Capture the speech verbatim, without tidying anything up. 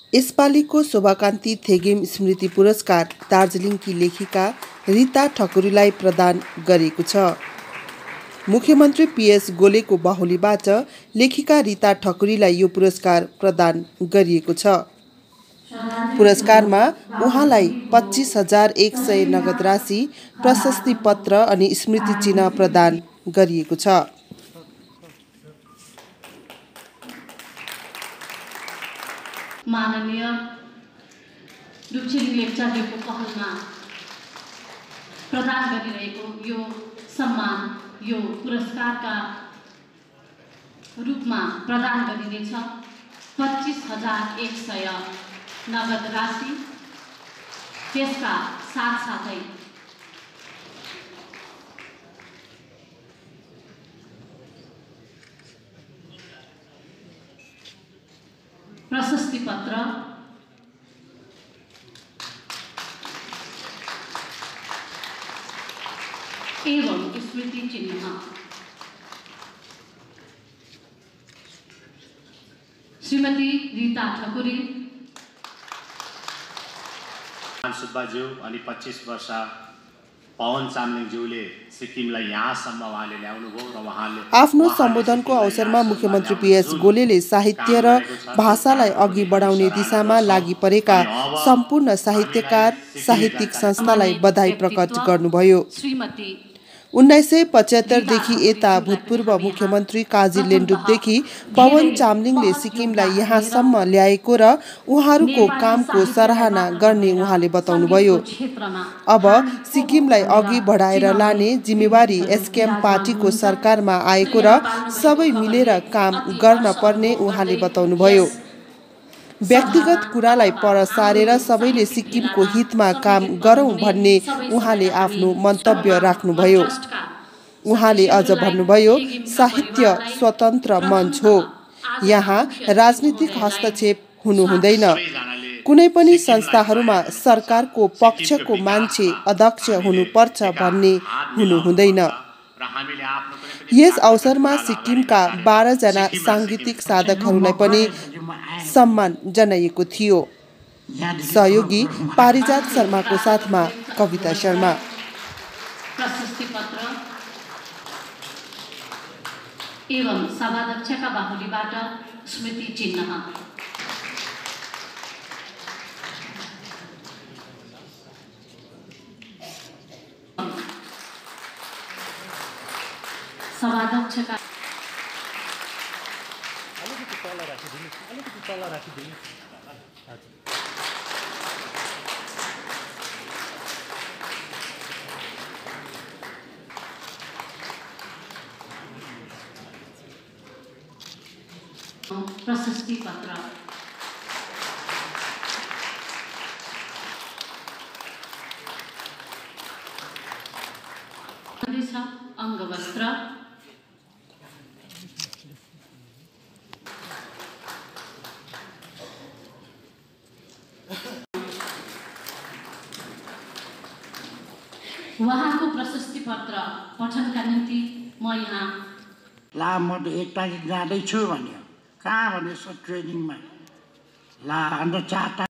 यसपालिको शोभा कान्ति थेगिम स्मृति पुरस्कार दार्जिलिङकी लेखिका रीता ठकुरीलाई प्रदान गरिएको छ। मुख्यमन्त्री पीएस गोलेको बाहुलीबाट लेखिका रीता ठकुरीलाई यो पुरस्कार प्रदान गरिएको छ। पुरस्कारमा उहाँलाई पच्चीस हजार एक सय नगद राशि, प्रशस्ति पत्र अनि स्मृति चिन्ह प्रदान गरिएको छ। माननीय रुपछिरिङ लेप्चाज्यूको पहलमा प्रदान गरिरहेको यो सम्मान यो पुरस्कारका रूपमा प्रदान गरिनेछ। पच्चीस हजार एक सय नगद राशि, त्यसका साथसाथै प्रशस्ति पत्र एवं स्मृति चिन्ह। श्रीमती रीता ठकुरी सुब्बाज्यू अनि पच्चीस वर्ष पवन चामलिङज्यूले सिक्किमलाई यहाँसम्म उहाँले ल्याउनुभयो र उहाँले आफ्नो सम्बोधनको अवसरमा मुख्यमन्त्री पीएस गोलेले साहित्य र भाषालाई अघि बढाउने दिशामा लागि परेका सम्पूर्ण साहित्यकार साहित्यिक संस्थालाई बधाई प्रकट गर्नुभयो। उन्नाइस सय पचहत्तरदेखि यता भूतपूर्व मुख्यमन्त्री काजी लेन्डुपदेखि पवन चामलिङले सिक्किमलाई यहाँसम्म ल्याएको र उहाँहरूको कामको सराहना गर्ने उहाँले बताउनुभयो। अब सिक्किमलाई अघि बढाएर लाने जिम्मेवारी एसकेएम पार्टीको सरकारमा आएको र सबै मिलेर काम गर्न पर्ने उहाँले बताउनुभयो। व्यक्तिगत कुरालाई पर सारेर सबैले सिक्किमको हितमा काम गरौँ भन्ने उहाँले आफ्नो मन्तव्य राख्नुभयो। उहाँले अझ भन्नुभयो, साहित्य स्वतन्त्र मञ्च हो, यहाँ राजनीतिक हस्तक्षेप हुनु हुँदैन। कुनै पनि संस्थाहरूमा सरकारको पक्षको मान्छे अध्यक्ष हुनुपर्छ भन्ने हुनु हुँदैन। यस अवसरमा सिक्किमका बाह्र जना सांगीतिक साधकहरूलाई पनि सम्मान जनाइएको थियो। सहयोगी पारिजात शर्माको साथमा कविता शर्मा। प्रशस्ति पत्र एवं सभाध्यक्षका बाहुलीबाट स्मृति चिन्ह। सभाध्यक्षका प्रशस्ति पत्र अंगवस्त्र उहाँको प्रशस्ति पत्र पठनका निम्ति म यहाँ ला म एक तारिक जाँदैछु भन्यो। कहाँ भने सो ट्रेनिङमा ला अन्त चार